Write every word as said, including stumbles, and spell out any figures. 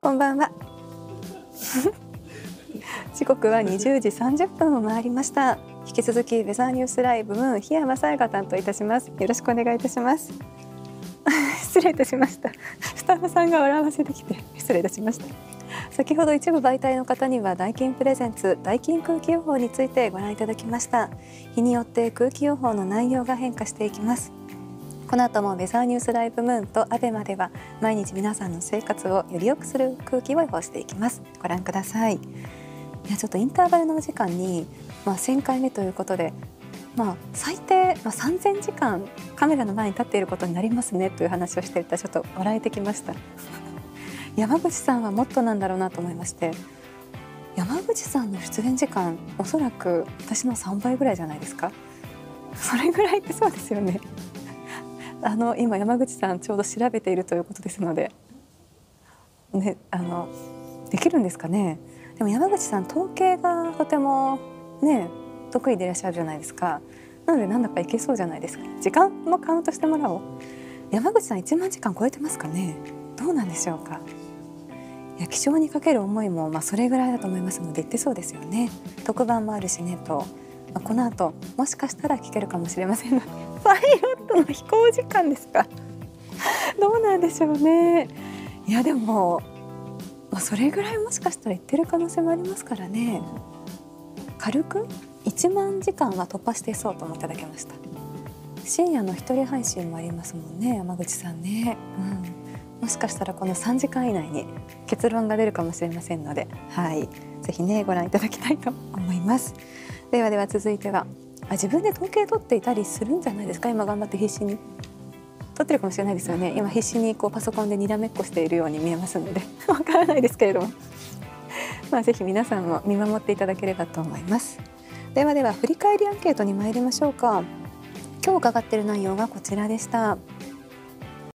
こんばんは。時刻はにじゅうじさんじゅっぷんを回りました。引き続きウェザーニュースライブムーン檜山沙耶が担当いたします。よろしくお願いいたします。失礼いたしました。スタッフさんが笑わせてきて失礼いたしました。先ほど一部媒体の方にはダイキンプレゼンツダイキン空気予報についてご覧いただきました。日によって空気予報の内容が変化していきます。この後もウェザーニュースライブムーンとアベマでは毎日皆さんの生活をより良くする空気を予報していきます。ご覧ください。いやちょっとインターバルのお時間に、まあ、せんかいめということで、まあ、最低、まあ、さんぜんじかんカメラの前に立っていることになりますねという話をしていたらちょっと笑えてきました。山口さんはもっとなんだろうなと思いまして、山口さんの出演時間おそらく私のさんばいぐらいじゃないですか。それぐらいってそうですよね。あの今山口さんちょうど調べているということですので、ね、あのできるんですかね。でも山口さん統計がとてもね得意でいらっしゃるじゃないですか。なのでなんだかいけそうじゃないですか。時間もカウントしてもらおう。山口さんいちまんじかん超えてますかね。どうなんでしょうか。いや気象にかける思いもまあそれぐらいだと思いますので言ってそうですよね。特番もあるしねと、まあ、この後もしかしたら聞けるかもしれませんので。パイロットの飛行時間ですか。どうなんでしょうね。いやでも、まあ、それぐらいもしかしたら言ってる可能性もありますからね。軽くいちまんじかんは突破してそうと思っていただけました。深夜の一人配信もありますもんね、山口さんね、うん、もしかしたらこのさんじかん以内に結論が出るかもしれませんので、はい、ぜひねご覧いただきたいと思います。ではでは続いてはあ自分で統計取っていたりするんじゃないですか。今頑張って必死に取ってるかもしれないですよね。今必死にこうパソコンでにらめっこしているように見えますのでわからないですけれどもまあぜひ皆さんも見守っていただければと思います。ではでは振り返りアンケートに参りましょうか。今日伺っている内容がこちらでした。